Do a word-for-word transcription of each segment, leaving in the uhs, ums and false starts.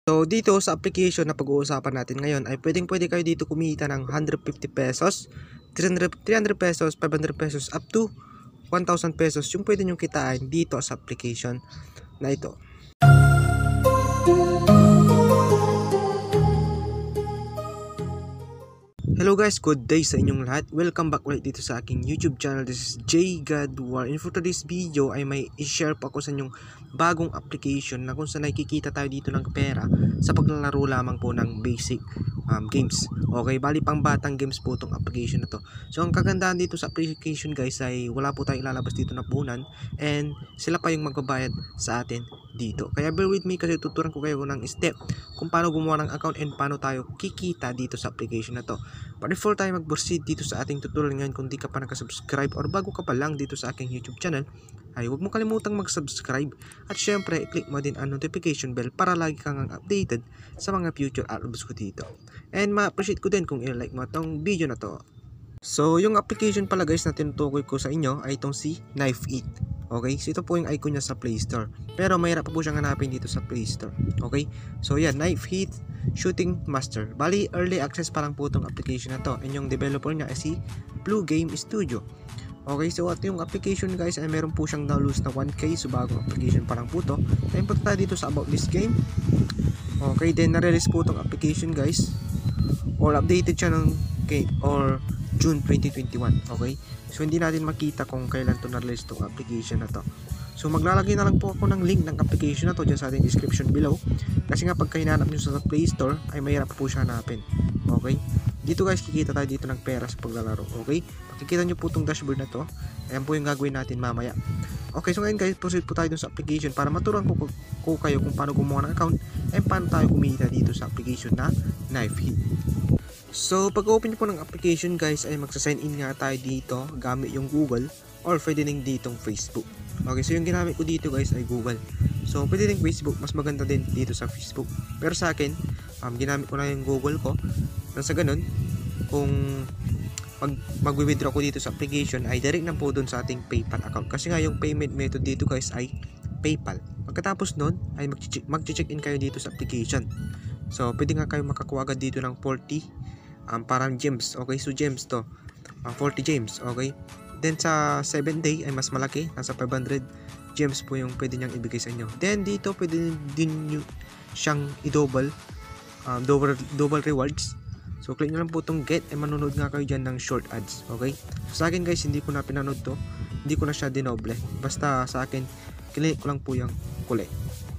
So dito sa application na pag-uusapan natin ngayon ay pwedeng pwede kayo dito kumita ng one hundred fifty pesos, three hundred, three hundred pesos, five hundred pesos up to one thousand pesos yung pwede nyo kitaan dito sa application na ito. Hello guys, good day sa inyong lahat. Welcome back ulit dito sa aking YouTube channel. This is J Gadwar. And for today's video ay may i-share pa ako sa inyong bagong application na kung saan nakikita tayo dito ng pera sa paglalaro lamang po ng basic um, games. Okay, bali pang batang games po itong application na to. So ang kagandahan dito sa application guys ay wala po tayong ilalabas dito na puhunan and sila pa yung magbabayad sa atin dito. Kaya bear with me kasi tuturuan ko kayo ng step kung paano gumawa ng account and paano tayo kikita dito sa application na to. But before tayo mag-proceed dito sa ating tutorial ngayon, kung di ka pa nakasubscribe or bago ka pa lang dito sa aking YouTube channel, ay huwag mo kalimutang mag-subscribe at syempre i-click mo din ang notification bell para lagi kang updated sa mga future uploads ko dito. And ma-appreciate ko din kung i-like mo itong video na to. So yung application pala guys na tinutukoy ko sa inyo ay itong si KnifeEat. Okay, so ito po yung icon niya sa Play Store. Pero mahirap pa po siyang hanapin dito sa Play Store. Okay, so yan, KnifeEat Shooting Master. Bali, early access pa lang po itong application na to. And yung developer niya ay si Blue Game Studio. Okay, so at yung application guys ay meron po siyang downloads na one K. So bagong application pa lang po to. Then punta tayo dito sa about this game. Okay, then na-release po itong application guys. Or updated siya ng okay, or June twenty twenty-one. Okay, so hindi natin makita kung kailan to na-release itong application na to. So maglalagay na lang po ako ng link ng application na to dyan sa ating description below. Kasi nga pagka hinanap nyo sa Play Store ay mahirap po siya hanapin. Okay, dito guys kikita tayo dito ng pera sa paglalaro. Okay, makikita nyo po itong dashboard na to. Ayan po yung gagawin natin mamaya. Okay, so ngayon guys proceed po tayo dun sa application para maturuan ko, ko kayo kung paano gumawa ng account and paano tayo kumita dito sa application na KnifeEat. So pag open nyo po ng application guys ay magsa-sign in nga tayo dito gamit yung Google or pwede rin ditong Facebook. Okay, so yung ginamit ko dito guys ay Google. So pwede rin Facebook, mas maganda din dito sa Facebook. Pero sa akin, um, ginamit ko na yung Google ko. Nang sa ganun, kung pag mag-withdraw ko dito sa application ay direct na po dun sa ating PayPal account. Kasi nga yung payment method dito guys ay PayPal. Pagkatapos nun ay mag-check in kayo dito sa application. So pwede nga kayo makakuha agad dito ng forty um, parang gems. Okay, so gems to. Uh, forty gems. Okay. Then sa seven day ay mas malaki, nasa five hundred gems po yung pwede niyang ibigay sa inyo. Then dito pwede din nyo siyang i-double um, double, double rewards. So click nyo lang po itong get and manonood nga kayo dyan ng short ads. Okay, so, sa akin guys hindi ko na pinanood to, hindi ko na siya dinoble, basta sa akin click ko lang po yung collect.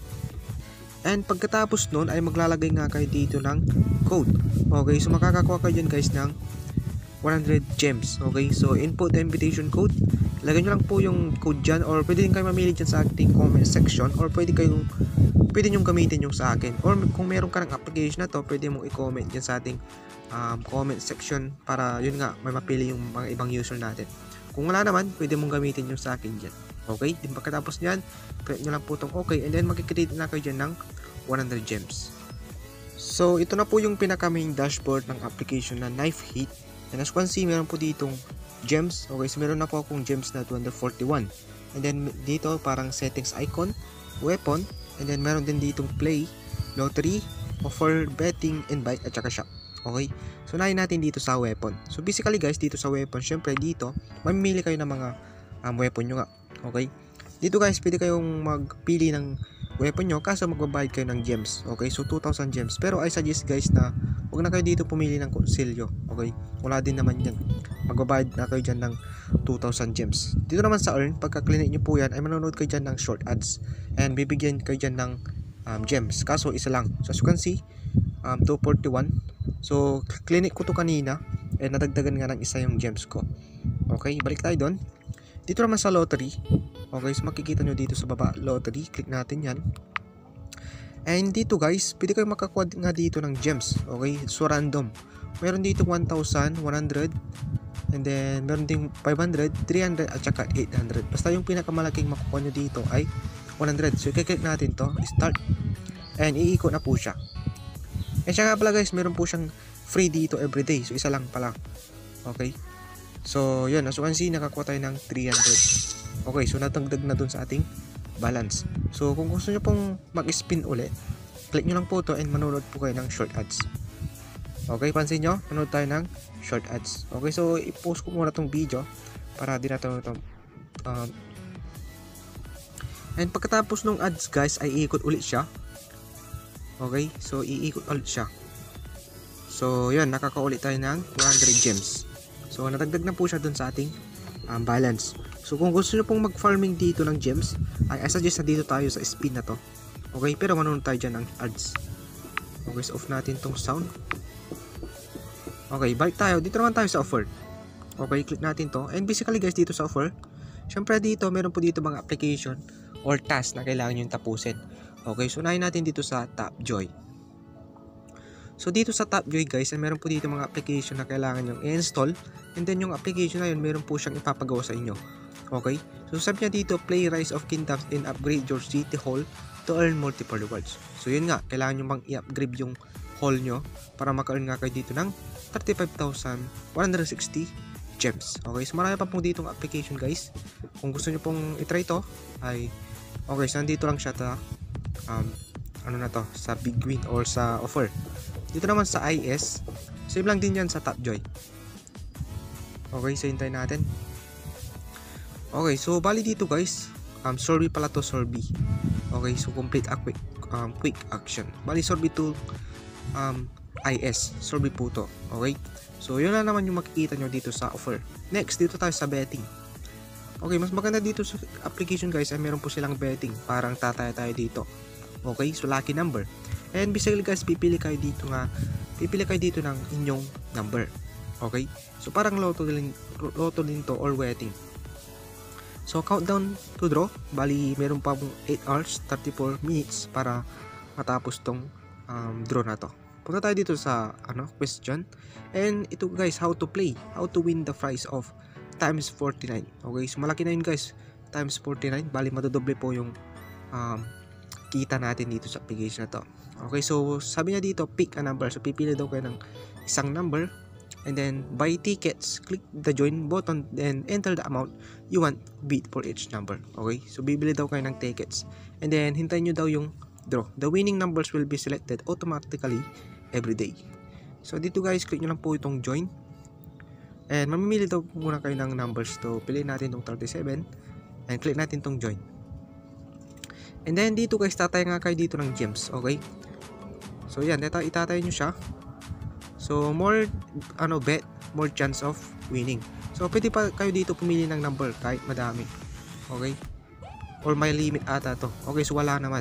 And pagkatapos nun ay maglalagay nga kayo dito ng code. Okay, so makakakuha kayo dyan guys ng one hundred gems. Okay, so input the invitation code. Lagay nyo lang po yung code dyan or pwede din kayo mamili dyan sa ating comment section or pwede kayong pwede nyo gamitin yung sa akin or kung meron ka ng application na to pwede mong i-comment dyan sa ating um, comment section para yun nga may mapili yung mga ibang user natin. Kung wala naman pwede mong gamitin yung sa akin dyan. Okay, din pagkatapos nyan click nyo lang po itong okay and then magkikreate na kayo dyan ng one hundred gems. So ito na po yung pinaka main dashboard ng application na KnifeEat. And as you can see, meron po ditong gems. Okay, so meron na po akong gems na two hundred forty-one. And then dito parang settings icon, weapon, and then meron din ditong play, lottery, offer, betting, invite, at saka shop. Okay, so unahin natin dito sa weapon. So basically guys, dito sa weapon, syempre dito, mamimili kayo ng mga um, weapon nyo nga. Okay, dito guys, pwede kayong magpili ng weapon nyo kaso magbabayad kayo ng gems. Okay, so two thousand gems. Pero I suggest guys na huwag na kayo dito pumili ng konsilyo. Okay, wala din naman yan. Magbabayad na kayo dyan ng two thousand gems. Dito naman sa earn, pagka clinic nyo po yan ay manonood kayo dyan ng short ads and bibigyan kayo dyan ng um, gems. Kaso isa lang. So as you can see, um, two forty-one. So clinic ko to kanina and nadagdagan nga ng isa yung gems ko. Okay, balik tayo doon. Dito naman sa lottery. Okay, so makikita nyo dito sa baba, lottery. Click natin yan. And dito guys, pwede kayo makakuha nga dito ng gems. Okay, so random. Meron dito one thousand, one hundred. And then meron ding five hundred, three hundred at saka eight hundred. Basta yung pinakamalaking makukuha nyo dito ay one hundred. So i-click natin to, start. And iikot na po siya. And siya nga pala guys, meron po siyang free dito everyday. So isa lang pala. Okay. So yun, as you can see, nakakuha tayo ng three hundred. Okay, so natagdag na dun sa ating balance. So kung gusto nyo pong mag-spin ulit, click nyo lang po to and manonood po kayo ng short ads. Okay, pansin nyo, nanonood tayo ng short ads. Okay, so i-post ko muna tong video para di na ito um, and pagkatapos ng ads guys ay iikot ulit siya. Okay, so iikot ulit siya. So yan, nakakaulit tayo ng one hundred gems. So nadagdag na po siya dun sa ating um, balance. So kung gusto nyo pong mag-farming dito ng gems, ay I suggest na dito tayo sa spin na to. Okay, pero manonood tayo dyan ng ads. Okay, so off natin tong sound. Okay, balik tayo. Dito naman tayo sa offer. Okay, click natin to. And basically guys, dito sa offer, syempre dito, meron po dito mga application or task na kailangan nyo tapusin. Okay, so unahin natin dito sa Tapjoy. So dito sa Tapjoy guys, ay meron po dito mga application na kailangan nyo i-install. And then yung application na yun, meron po siyang ipapagawa sa inyo. Okay, so sabi niya dito, play Rise of Kingdoms and upgrade your city hall to earn multiple rewards. So yun nga, kailangan nyo bang i-upgrade yung hall nyo para maka-earn nga kayo dito ng thirty-five thousand one hundred sixty gems. Okay, so marami pa pong ditong application guys. Kung gusto nyo pong itry to, ay okay, so nandito lang siya ta, um, ano na to, sa Big Win or sa offer. Dito naman sa I S, same lang din yan sa Tapjoy. Okay, so hintayin natin. Okay, so bali dito guys, um, Sorby pala to, Sorby. Okay, so complete a quick, um, quick action. Bali Sorby to um, I S, Sorby po to. Okay, so yun na naman yung makikita nyo dito sa offer. Next, dito tayo sa betting. Okay, mas maganda dito sa application guys ay meron po silang betting. Parang tataya tayo dito. Okay, so lucky number. And basically guys, pipili kayo dito nga, pipili kayo dito ng inyong number. Okay, so parang lotto din, lotto din to or betting. So countdown to draw, bali meron pa pong eight hours thirty-four minutes para matapos tong um, draw na to. Punta tayo dito sa ano, question. And ito guys, how to play, how to win the prize of times forty-nine. Okay, so malaki na yun guys, times forty-nine, bali madodoble po yung um, kita natin dito sa application na to. Okay, so sabi niya dito, pick a number. So pipili daw kayo ng isang number. And then buy tickets, click the join button, then enter the amount you want bid for each number. Okay, so bibili daw kayo ng tickets. And then hintayin nyo daw yung draw. The winning numbers will be selected automatically every day. So dito guys, click nyo lang po itong join. And mamimili daw muna kayo ng numbers. So piliin natin itong thirty-seven. And click natin itong join. And then dito guys, tatay nga kayo dito ng gems. Okay, so yan, itatay nyo siya. So more ano bet, more chance of winning. So pwede pa kayo dito pumili ng number kahit madami. Okay? Or may limit ata to. Okay, so wala naman.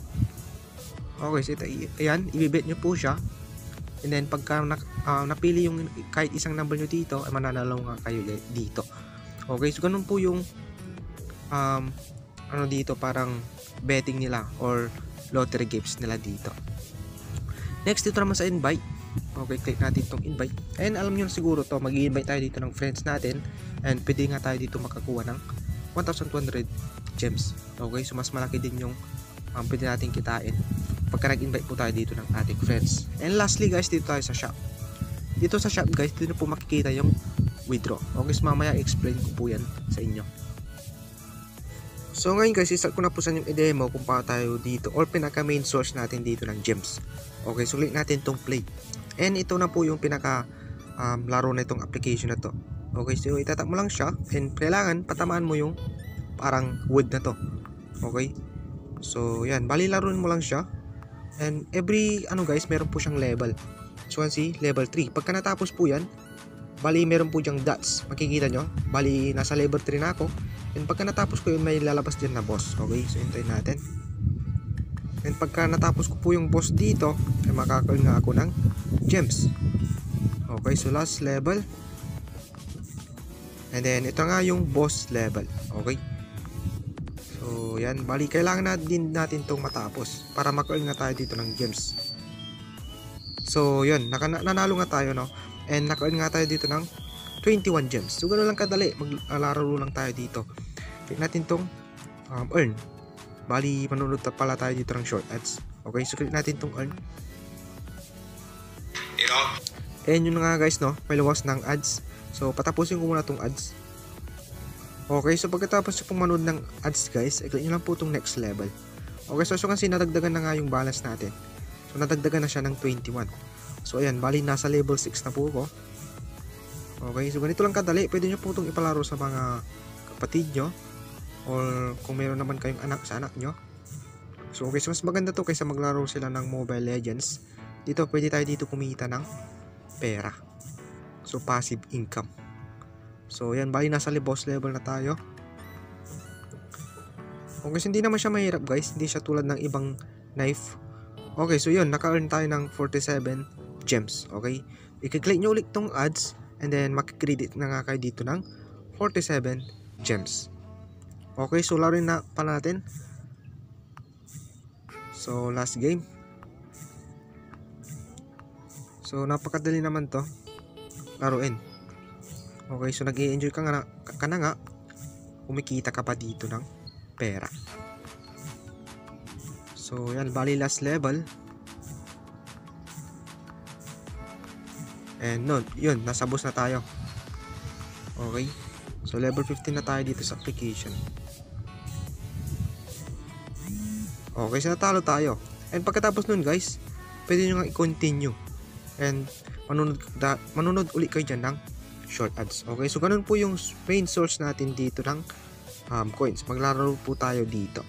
Okay, so ito, ayan, i-bet nyo po siya. And then pagka na, uh, napili yung kahit isang number nyo dito, ay mananalo nga kayo dito. Okay, so ganun po yung um, ano dito, parang betting nila or lottery games nila dito. Next, dito naman sa invite. Okay, click natin itong invite. And alam nyo na siguro to, mag-i-invite tayo dito ng friends natin. And pwede nga tayo dito makakuha ng one thousand two hundred gems. Okay, so mas malaki din yung um, pwede natin kitain pagka nag-invite po tayo dito ng ating friends. And lastly guys, dito tayo sa shop. Dito sa shop guys, dito po makikita yung withdraw. Okay, so mamaya explain ko po yan sa inyo. So ngayon guys, start ko na po sa inyong i-demo kung paano tayo dito or pinaka main source natin dito ng gems. Okay, so click natin tong play. And ito na po yung pinaka um, laro na itong application na to. Okay, so itatap mo lang siya and kailangan patamaan mo yung parang wood na to. Okay, so yan, bali laruin mo lang siya. And every ano guys, meron po siyang level. So see, level three. Pagka natapos po yan, bali meron po diyang dots. Makikita nyo, bali nasa level three na ako. And pagka natapos ko yun, may lalabas dyan na boss. Okay, so hintayin natin. And pagka natapos ko po yung boss dito, ay makakaroon nga ako ng gems. Okay, so last level. And then ito nga yung boss level. Okay, so yan, bali kailangan na din natin itong matapos para makaroon nga tayo dito ng gems. So yun, nanalo nga tayo, no? And nakaroon nga tayo dito ng twenty-one gems. So ganoon lang kadali, maglalaro lang tayo dito. Click natin tong um, earn. Bali manunod pala tayo dito ng short ads. Okay, so click natin tong earn. And yun nga guys, no, may luwas ng ads. So patapusin ko muna tong ads. Okay, so pagkatapos nyo pong manood ng ads guys, i-click nyo lang po tong next level. Okay, so, so kasi nadagdagan na nga yung balance natin. So nadagdagan na siya ng twenty-one. So ayan, bali nasa level six na po ako. Okay, so ganito lang kadali. Pwede nyo po itong ipalaro sa mga kapatid nyo, or kung meron naman kayong anak sa anak nyo. So okay, so mas maganda to kaysa maglaro sila ng Mobile Legends. Dito pwede tayo dito kumita ng pera. So passive income. So yan, bali nasa boss level na tayo. Okay, so hindi naman siya mahirap guys. Hindi siya tulad ng ibang knife. Okay, so yun, naka-earn tayo ng forty-seven gems. Okay, i-click nyo ulit tong ads, and then makikredit na nga kayo dito ng forty-seven gems. Okay, so laruin na pa natin. So last game. So napakadali naman to laruin. Okay, so nag-i-enjoy ka nga, ka na nga, kumikita ka pa dito ng pera. So yan, bali last level. And no, yun, nasa boss na tayo. Okay, so level fifteen na tayo dito sa application. Okay, so natalo tayo. And pagkatapos nun guys, pwede nyo nga i-continue, and manunod, da, manunod ulit kayo dyan ng short ads. Okay, so ganun po yung main source natin dito ng um, coins. Maglaro po tayo dito.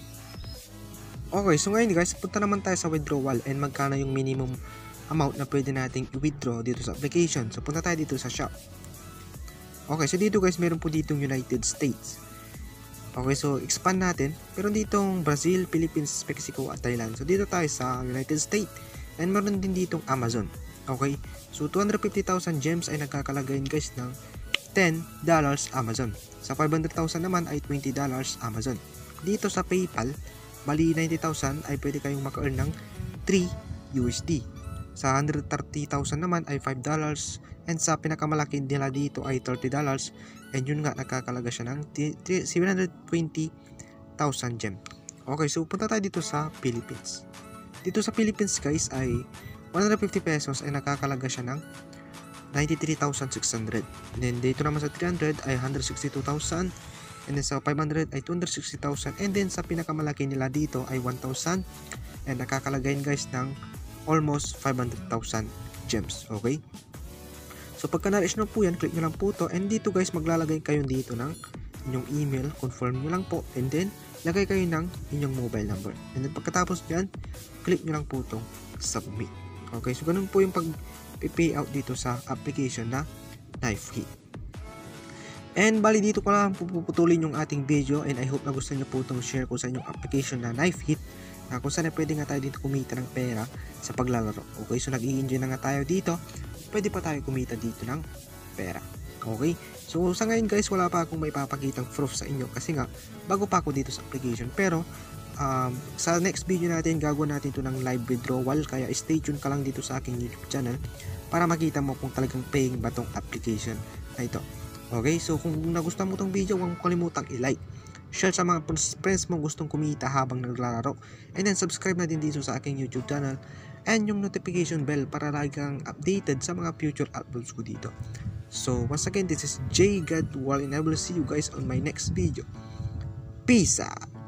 Okay, so ngayon guys, punta naman tayo sa withdrawal, and magkano yung minimum amount na pwede nating i-withdraw dito sa application. So punta tayo dito sa shop. Okay, so dito guys, meron po ditong United States. Okay, so expand natin. Meron ditong Brazil, Philippines, Mexico at Thailand. So dito tayo sa United States. And meron din ditong Amazon. Okay, so two hundred fifty thousand gems ay nagkakalagayin guys ng ten dollars Amazon. Sa five hundred thousand naman ay twenty dollars Amazon. Dito sa PayPal, bali ninety thousand ay pwede kayong maka-earn ng three U S D. Sa one hundred thirty thousand naman ay five dollars. And sa pinakamalaki nila dito ay thirty dollars. And yun nga, nakakalaga siya ng seven hundred twenty thousand gem. Okay, so punta tayo dito sa Philippines. Dito sa Philippines guys ay one hundred fifty pesos ay nakakalaga siya ng ninety-three thousand six hundred. And then dito naman sa three hundred ay one hundred sixty-two thousand. And then sa five hundred ay two hundred sixty thousand. And then sa pinakamalaki nila dito ay one thousand. And nakakalagayin guys ng almost five hundred thousand gems. Okay, so pagka na-reach nyo po yan, click nyo lang po to, and dito guys maglalagay kayo dito ng inyong email, confirm nyo lang po, and then lagay kayo ng inyong mobile number, and then pagkatapos dyan, click nyo lang po itong submit. Okay, so ganun po yung pag-pay out dito sa application na Knife Hit. And bali dito ko lang puputulin yung ating video, and I hope na gusto nyo po itong share ko sa inyong application na Knife Hit, na kung saan pwede nga tayo dito kumita ng pera sa paglalaro. Okay, so nag-i-enjoy na nga tayo dito, pwede pa tayo kumita dito ng pera. Okay, so sa ngayon guys, wala pa akong may papakitang proof sa inyo kasi nga bago pa ako dito sa application. Pero um, sa next video natin, gagawin natin ito ng live withdrawal, kaya stay tuned ka lang dito sa aking YouTube channel para makita mo kung talagang paying ba tong application na ito. Okay, so kung nagustuhan mo tong video, huwag mo kalimutang i-like, share sa mga friends mo gustong kumita habang naglalaro, and then subscribe na din dito sa aking YouTube channel and yung notification bell para lagi kang updated sa mga future uploads ko dito. So once again, this is J God War, and I will see you guys on my next video. Peace out!